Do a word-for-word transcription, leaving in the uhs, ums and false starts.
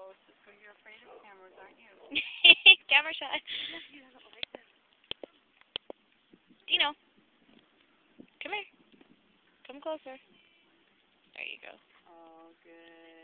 Oh, so you're afraid of cameras, aren't you? Camera shot. He doesn't like this. Dino, come here. Come closer. There you go. Oh, good.